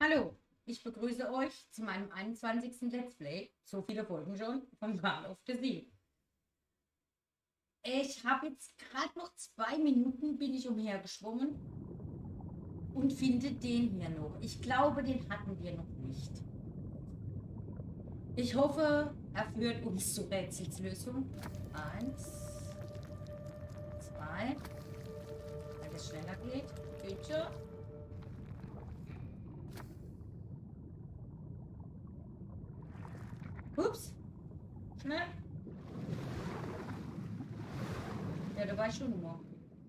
Hallo, ich begrüße euch zu meinem 21. Let's Play. So viele Folgen schon von Call of the Sea. Ich habe jetzt gerade noch 2 Minuten bin ich umhergeschwommen und finde den hier noch. Ich glaube, den hatten wir noch nicht. Ich hoffe, er führt uns zur Rätselslösung. 1, 2, weil es schneller geht. Bitte. Ups, schnell. Ja, da war ich schon immer.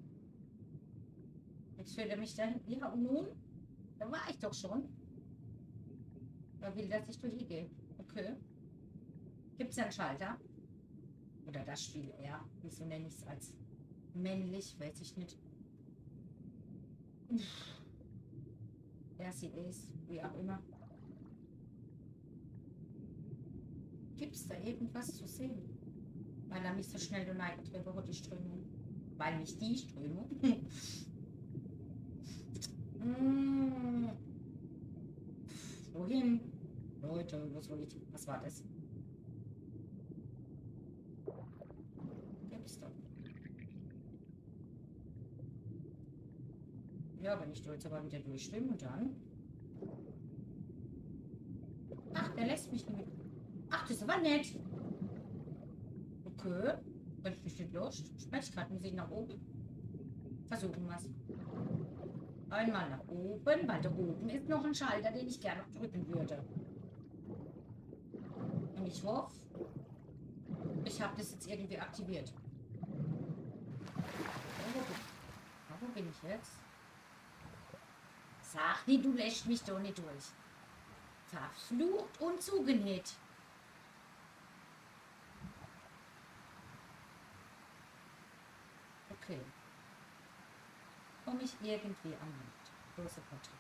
Jetzt führt er mich dahin. Ja, und nun? Da war ich doch schon. Da will, dass ich durch hier gehe. Okay. Gibt es einen Schalter? Oder das Spiel eher. Wieso nenne ich es als männlich? Weiß ich nicht. Ja, sie ist. Wie auch immer. Gibt es da irgendwas zu sehen? Weil er mich so schnell drüber hat, die Strömung. Weil mich die Strömung. Wohin? Leute, was soll ich? Was war das? Gibt's doch. Ja, wenn ich da jetzt aber wieder durchschwimme und dann. Ach, der lässt mich nicht. Ach, das ist aber nett. Okay. Wenn ich mich nicht los. Sprechkartenmusik nach oben. Versuchen wir es. Einmal nach oben, weil da oben ist noch ein Schalter, den ich gerne drücken würde. Und ich hoffe, ich habe das jetzt irgendwie aktiviert. Wo bin ich jetzt? Sag nie, du lässt mich doch nicht durch. Verflucht und zugenäht. Okay. Komme ich irgendwie an Land. Große Portal.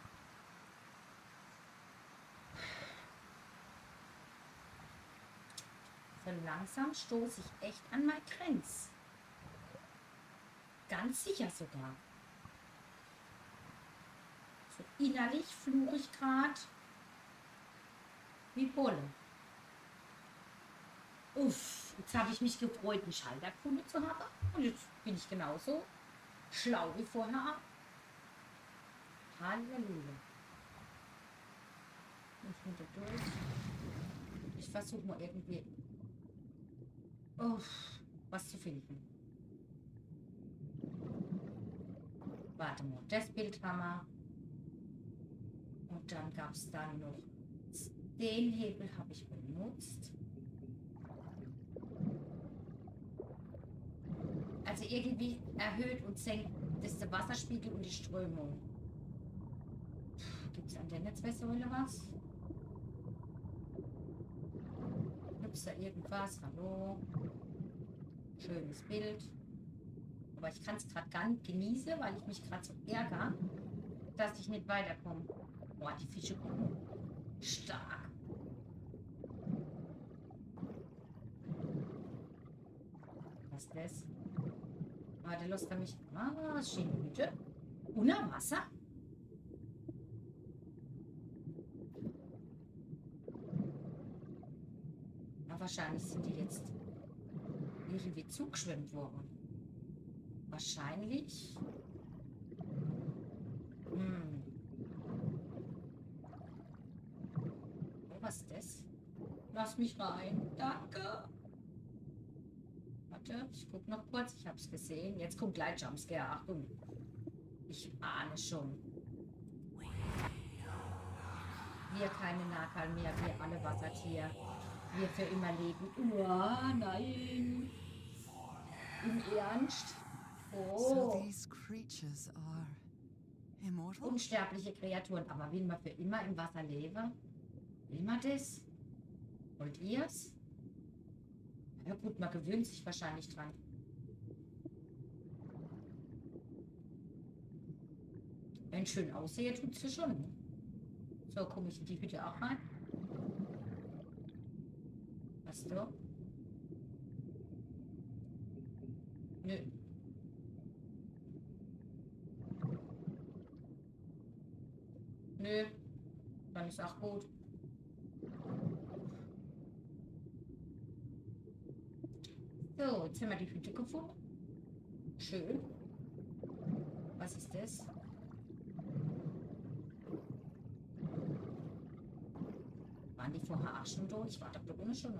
So langsam stoße ich echt an meine Grenze. Ganz sicher sogar. So innerlich fluche ich gerade wie Bolle. Uff, jetzt habe ich mich gefreut, einen Schalter gefunden zu haben. Und jetzt bin ich genauso schlau wie vorher. Halleluja. Ich bin da durch. Ich versuche mal irgendwie was zu finden. Warte mal, das Bild haben wir. Und dann gab es dann noch den Hebel, habe ich benutzt. Also irgendwie erhöht und senkt das der Wasserspiegel und die Strömung. Gibt es an der Netzwerksäule was? Gibt es da irgendwas? Hallo? Schönes Bild. Aber ich kann es gerade gar nicht genießen, weil ich mich gerade so ärgere, dass ich nicht weiterkomme. Boah, die Fische gucken stark. Was ist das? Warte, los kann mich. Ah, schöne Hütte. Unter Wasser? Na, wahrscheinlich sind die jetzt irgendwie zugeschwemmt worden. Wahrscheinlich. Oh, was ist das? Lass mich rein. Danke. Warte, ich gucke noch kurz. Ich habe es gesehen. Jetzt kommt gleich Jumpscare. Achtung. Ich ahne schon. Wir keine Nahkahl mehr. Wir alle Wassertier. Wir für immer leben. Uah, nein. Im Ernst? Oh. Unsterbliche Kreaturen. Aber will man für immer im Wasser leben? Will man das? Wollt ihr's? Ja gut, man gewöhnt sich wahrscheinlich dran. Wenn schön aussehe, tut es schon. Ne? So, komme ich in die Hütte auch rein. Was du? Nö. Nö. Dann ist auch gut. So, jetzt haben wir die Hütte gefunden. Schön. Was ist das? Waren die vorher auch schon durch? Ich war doch da ohne schon.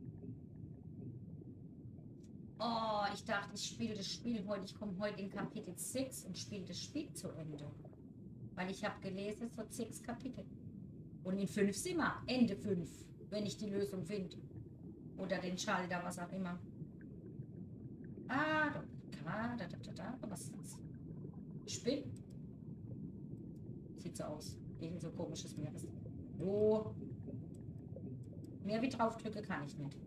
Oh, ich dachte, ich spiele das Spiel heute. Ich komme heute in Kapitel 6 und spiele das Spiel zu Ende. Weil ich habe gelesen, es hat 6 Kapitel. Und in 5 sind wir. Ende 5. Wenn ich die Lösung finde. Oder den Schalter, was auch immer. Ah, da. Was ist das? Spiel? Sieht so aus. Irgend so komisches Meeres. Oh. Mehr wie draufdrücke kann ich nicht.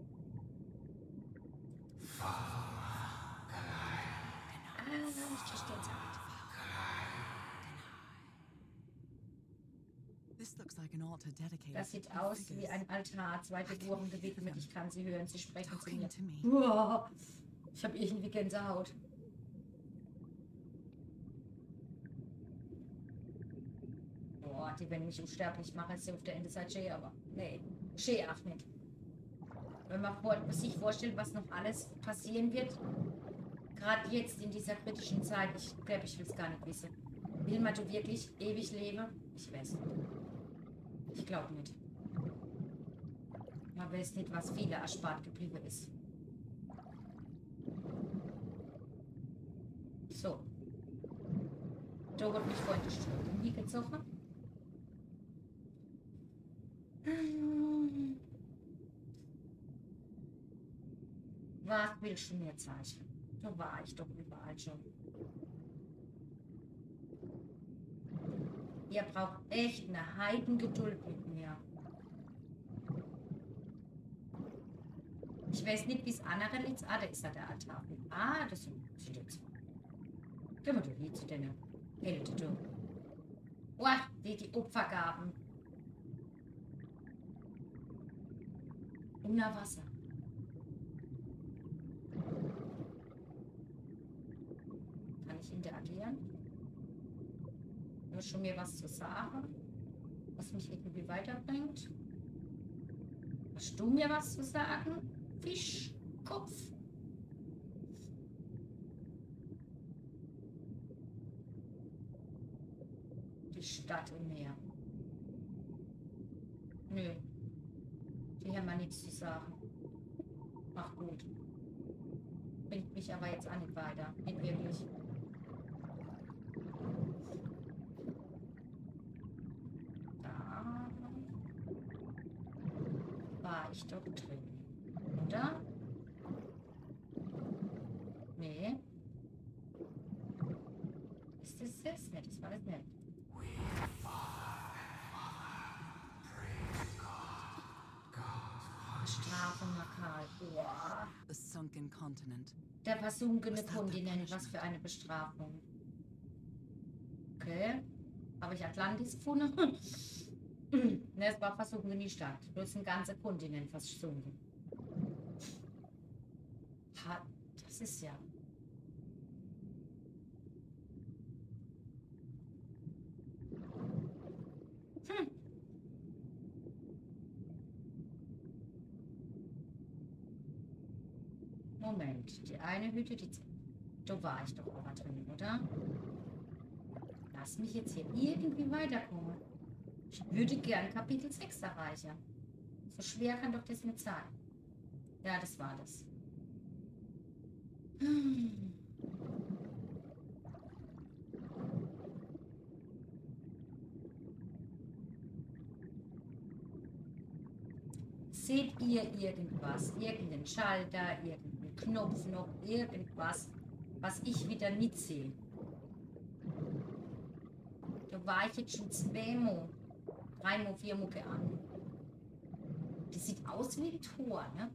Das sieht aus wie ein Altar. 2 Figuren gewidmet. Ich kann sie hören. Sie sprechen zu mir. Uah. Ich habe irgendwie Gänsehaut. Boah, die werden mich unsterblich machen. Ist ja auf der Ende Sche, aber nee, Sche auch nicht. Wenn man sich vorstellt, was noch alles passieren wird, gerade jetzt in dieser kritischen Zeit, ich glaube, ich will es gar nicht wissen. Will man du wirklich ewig leben? Ich weiß nicht. Ich glaube nicht. Man weiß nicht, was viele erspart geblieben ist. So. Da wird mich vorhin die Strom hingezogen. Was willst du mir zeichnen? Da war ich doch überall schon. Ihr braucht echt eine Heidengeduld mit mir. Ich weiß nicht, wie es andere Lieds. Ah, da ist ja der Altar. Ah, das sind jetzt. Gehen wir doch hier zu deiner Helden. Boah, die Opfergaben. Unter Wasser. Kann ich interagieren? Nur schon mir was zu sagen, was mich irgendwie weiterbringt. Hast du mir was zu sagen? Fischkopf. Die Stadt im Meer. Nö. Die haben wir nichts zu sagen. Ach gut. Bringt mich aber jetzt auch nicht weiter. Nicht wirklich. Da war ich doch drin. Oder? Nee. Ist das das? Nee, das war das nicht. Strafe Makal. Boah. The sunken continent. Der versunkene Kontinent. Was für eine Bestrafung. Okay. Habe ich Atlantis gefunden? Ne, es war versunken die Stadt. Du hast ein ganzer Kontinent versunken. Ha, das ist ja. Moment, die eine Hütte, die... Da war ich doch aber drin, oder? Lass mich jetzt hier irgendwie weiterkommen. Ich würde gern Kapitel 6 erreichen. So schwer kann doch das nicht sein. Ja, das war das. Seht ihr irgendwas? Irgendeinen Schalter, irgendeinen Knopf noch, irgendwas, was ich wieder nicht sehe? Da war ich jetzt schon 2 Mal, 3 Mal, 4 Mal an. Das sieht aus wie ein Tor, ne?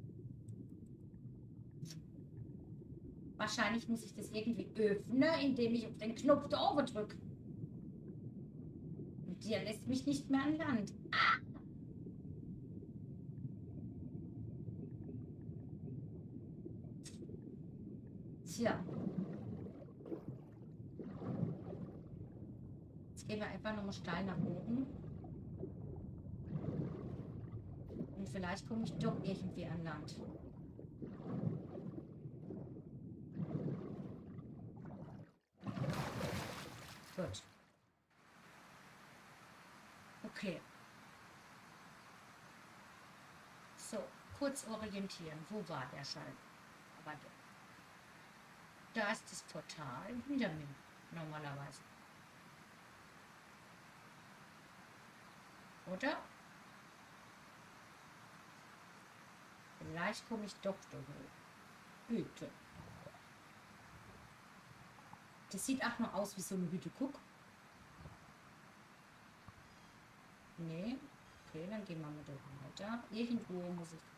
Wahrscheinlich muss ich das irgendwie öffnen, indem ich auf den Knopf da oben drücke. Und der lässt mich nicht mehr an Land. Ah! Tja. Jetzt gehen wir einfach nochmal steil nach oben. Und vielleicht komme ich doch irgendwie an Land. Gut. Okay. So, kurz orientieren. Wo war der Schall? Aber da ist das Portal hinter mir, normalerweise. Oder? Vielleicht komme ich doch da hoch. Hütte. Das sieht auch nur aus wie so eine Hütte. Guck. Nee. Okay, dann gehen wir mal weiter. Irgendwo muss ich...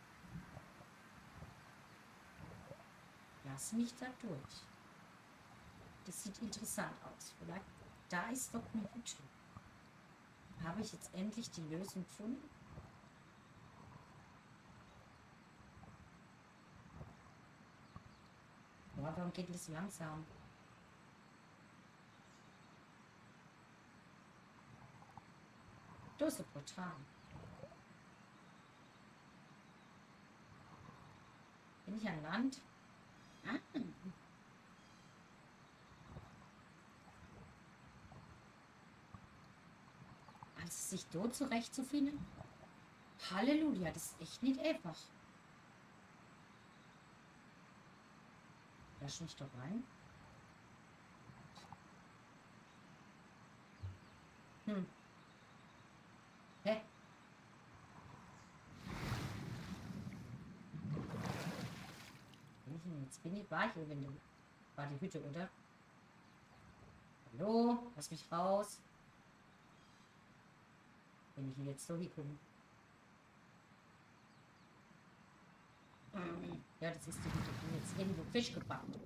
Lass mich da durch. Das sieht interessant aus. Vielleicht... Da ist doch eine Hütte. Habe ich jetzt endlich die Lösung gefunden? Boah, warum geht das langsam? Da ist ein Portal. Bin ich an Land? Ah. Also sich dort zurechtzufinden? Halleluja, das ist echt nicht einfach. Lass mich doch rein. Hä? Jetzt bin ich, war ich irgendwo. War die Hütte, oder? Hallo? Lass mich raus. Wenn ich jetzt so hinkomme. Ja, das ist die Hütte. Ich bin jetzt irgendwo Fisch gepackt.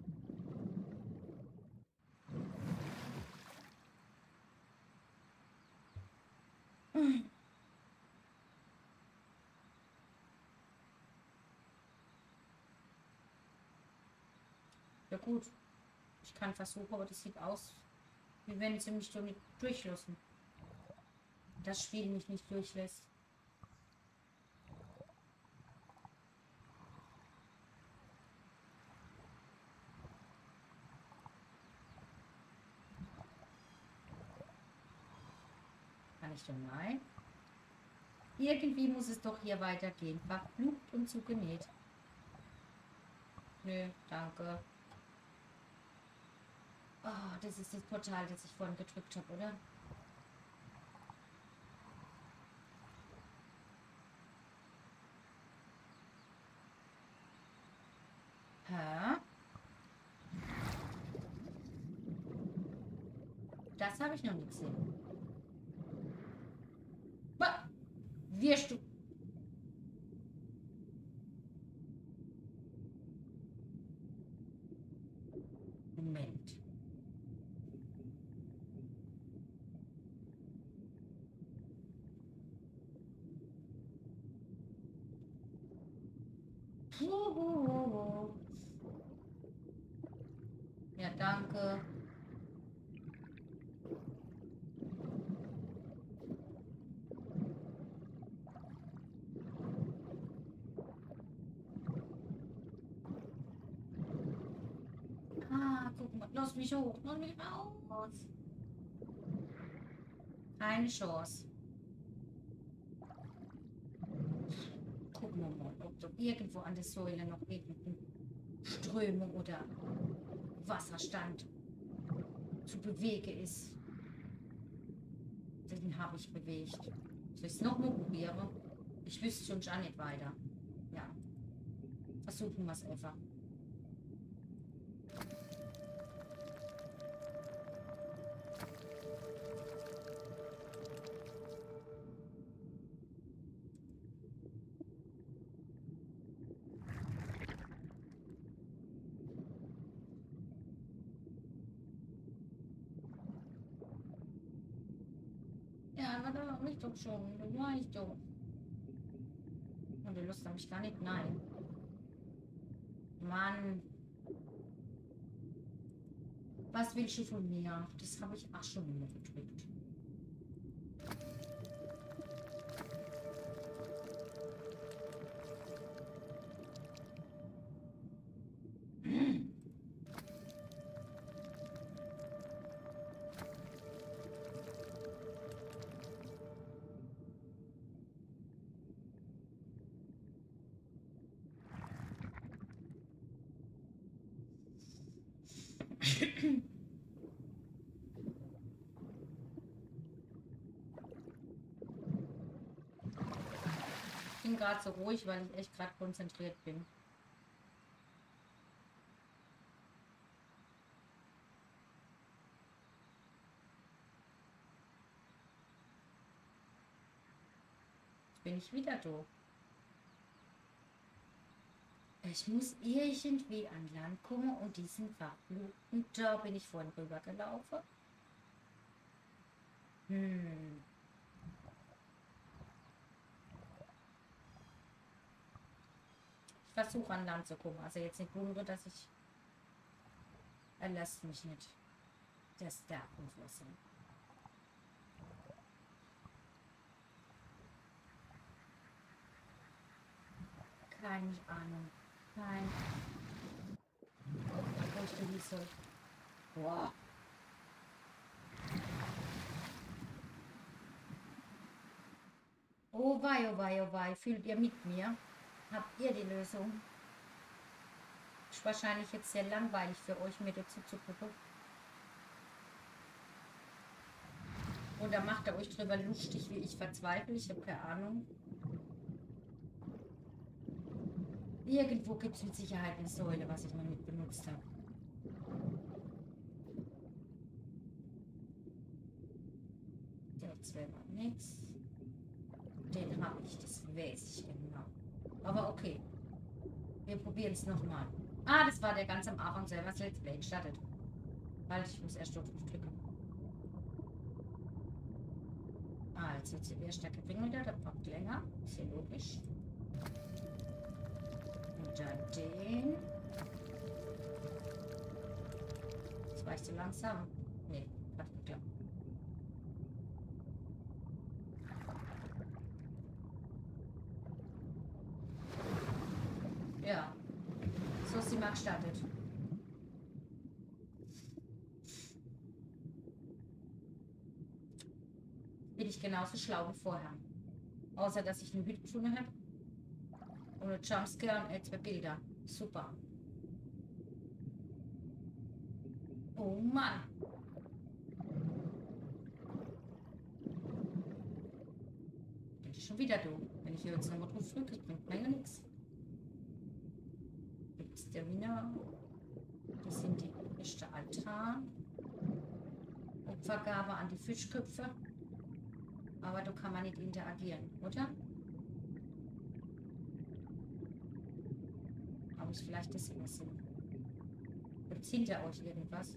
Ja gut, ich kann versuchen, aber das sieht aus, wie wenn sie mich doch nicht durchlassen. Das Spiel mich nicht durchlässt. Kann ich denn? Nein. Irgendwie muss es doch hier weitergehen. Verflucht und zugenäht. Nö, danke. Oh, das ist das Portal, das ich vorhin gedrückt habe, oder? Hä? Das habe ich noch nicht gesehen. Bah! Wirst du... Moment. Ja, danke. Ah, guck mal. Lass mich hoch. Lass mich raus. Keine Chance. Gucken wir mal, ob da irgendwo an der Säule noch irgendeine Strömung oder Wasserstand zu bewegen ist. Den habe ich bewegt. Soll ich es nochmal probieren? Ich wüsste schon gar nicht weiter. Ja. Versuchen wir es einfach. Ja, aber da war ich doch schon. Da war ich doch. Und die Lust habe ich gar nicht. Nein. Mann. Was willst du von mir? Das habe ich auch schon immer gedrückt. Ich bin gerade so ruhig, weil ich echt gerade konzentriert bin. Jetzt bin ich wieder da. Ich muss irgendwie an Land kommen und diesen verfluchten, da bin ich vorhin rübergelaufen. Ich versuche an Land zu kommen. Also jetzt nicht wundere, dass ich... Er lässt mich nicht. Das darf nicht sein. Keine Ahnung. Nein. Wo ich denn soll. Boah. Oh wei, oh wei, oh wei. Fühlt ihr mit mir? Habt ihr die Lösung? Ist wahrscheinlich jetzt sehr langweilig für euch, mir dazu zu gucken. Oder macht ihr euch drüber lustig, wie ich verzweifle? Ich habe keine Ahnung. Irgendwo gibt es mit Sicherheit eine Säule, was ich noch nicht benutzt habe. Das wäre mal nichts. Den habe ich, das weiß ich genau. Aber okay. Wir probieren es nochmal. Ah, das war der ganz am Anfang selber das Let's Play gestartet. Weil ich muss erst auf drücken. Ah, jetzt wird der stärker bringen wieder, der braucht länger. Ist ja logisch. Und dann den. Das war ich zu langsam. Nee, hat geklappt. Ja. So ist sie mal gestartet. Bin ich genauso schlau wie vorher. Außer, dass ich eine Hütte gefunden habe. Und eine Jumpscare und 2 Bilder. Super. Oh Mann. Bin ich schon wieder da. Wenn ich hier jetzt nochmal drauf drücke, das bringt mir ja nichts. Gibt es der Wiener? Das sind die echte Altar. Opfergabe an die Fischköpfe. Aber da kann man nicht interagieren, oder? Habe ich vielleicht das übersehen? Gibt es hinter euch irgendwas?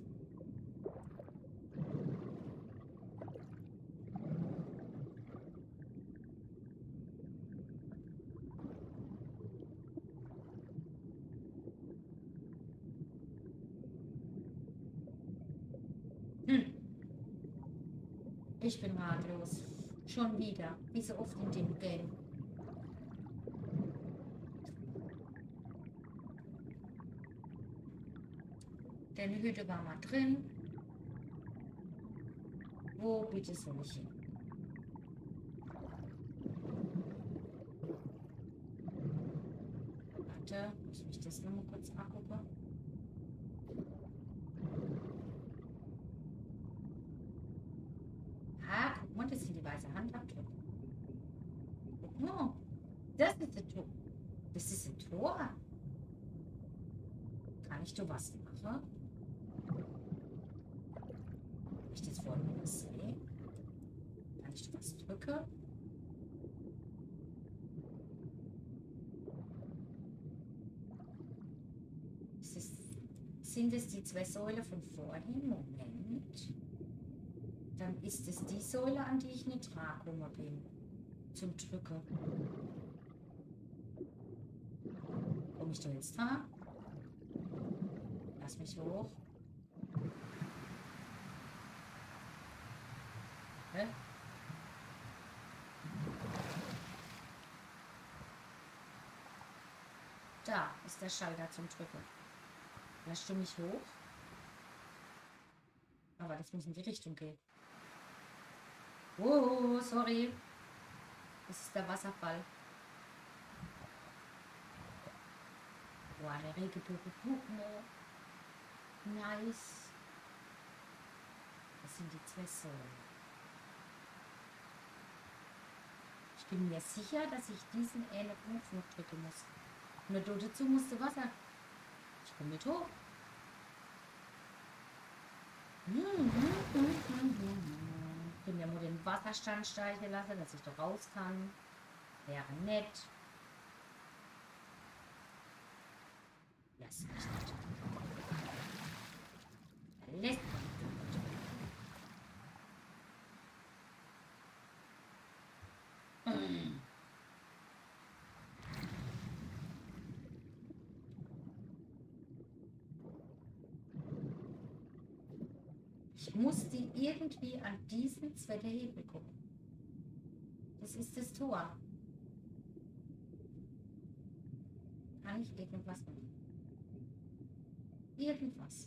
Ich bin ratlos. Schon wieder. Wie so oft in dem Game. Deine Hütte war mal drin. Wo bitte soll ich hin? Warte, muss mich das noch mal kurz angucken. Ah, guck mal, das sind die weiße Handabdrücke. Guck mal. Das ist ein Tor. Das ist ein Tor. Kann ich da was machen? Ich das vorhin noch sehe. Kann ich da was drücken? Sind es die 2 Säulen von vorhin? Moment. Dann ist es die Säule, an die ich nicht rangekommen bin. Zum Drücken. Komme ich da jetzt dran? Lass mich hoch. Hä? Da ist der Schalter zum Drücken. Lässt du mich hoch? Aber das muss in die Richtung gehen. Oh, sorry. Das ist der Wasserfall. Boah, der Regenbogen. Nice. Das sind die zwei Säulen. Ich bin mir sicher, dass ich diesen Knopf noch drücken muss. Nur dazu musste Wasser. Ich komme mit hoch. Ich bin ja nur den Wasserstand steigen lassen, dass ich da raus kann. Wäre nett. Lass mich nicht. Lässt mich nicht. Ich muss die irgendwie an diesen zweiten Hebel gucken. Das ist das Tor. Kann ich irgendwas machen? Irgendwas.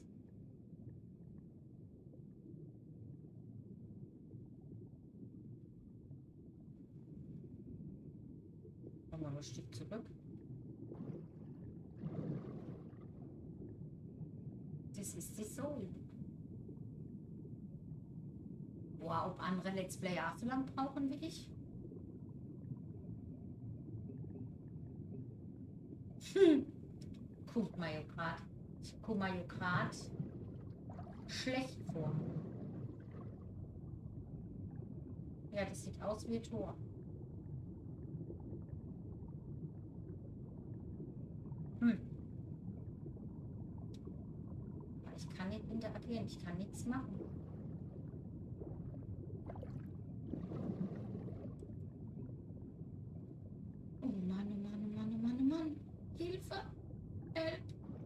Kommen wir noch ein Stück zurück. Das ist die Säule. Boah, ob andere Let's Player auch so lang brauchen wie ich? Guckt mal gerade. Ich guck mal gerade schlecht vor. Ja, das sieht aus wie ein Tor. Ich kann nicht interagieren, ich kann nichts machen. Oh Mann, oh Mann, oh Mann, oh Mann, oh Mann. Hilfe! Help!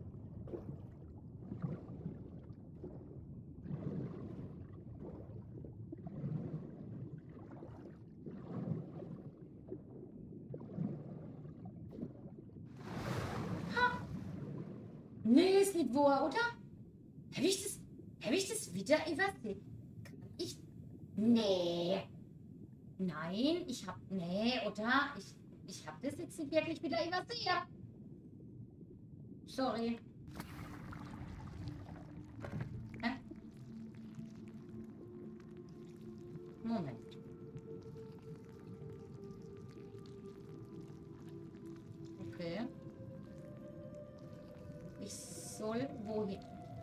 Ha! Nee, ist nicht wahr, oder? Hab ich das wieder übersehen? Ich. Nee. Nein, ich hab. Nee, oder? Ich hab das jetzt nicht wirklich wieder übersehen. Sorry. Hä? Moment. Okay. Ich soll wohin?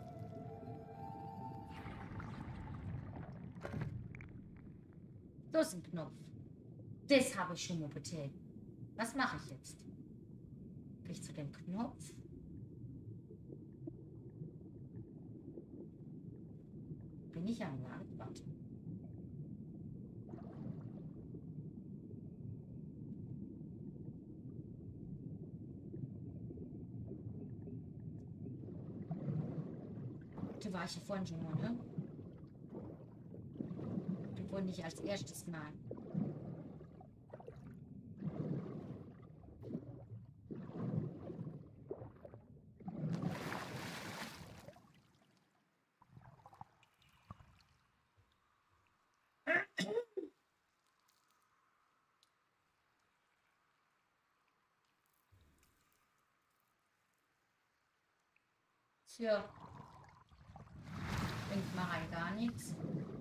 Das ist ein Knopf. Das habe ich schon mal betätigt. Was mache ich jetzt? Gehe ich zu dem Knopf? Bin ich am Land? Warte. Da war ich ja vorhin schon mal, ne? Du wohl nicht als erstes Mal. Tja. Bringt mal rein gar nichts.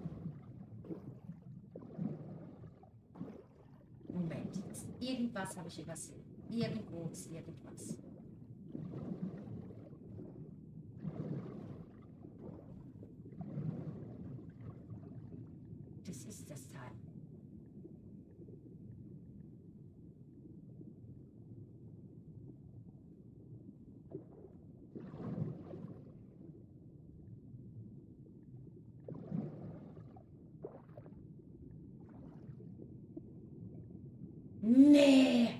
Moment, irgendwas habe ich übersehen. Irgendwo ist irgendwas. Das ist das Teil. Nee.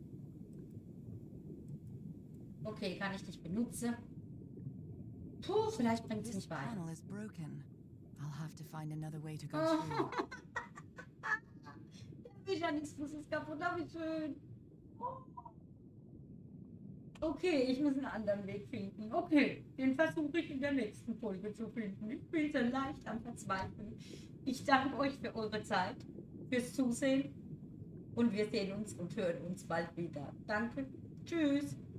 Okay, kann ich nicht benutzen. Puh, vielleicht bringt es This nicht weiter. panel is broken. I'll have to find another way to go through. Der Mechanismus ist kaputt, aber wie schön. Okay, ich muss einen anderen Weg finden. Okay, den versuche ich in der nächsten Folge zu finden. Ich bin so leicht am Verzweifeln. Ich danke euch für eure Zeit, fürs Zusehen und wir sehen uns und hören uns bald wieder. Danke, tschüss.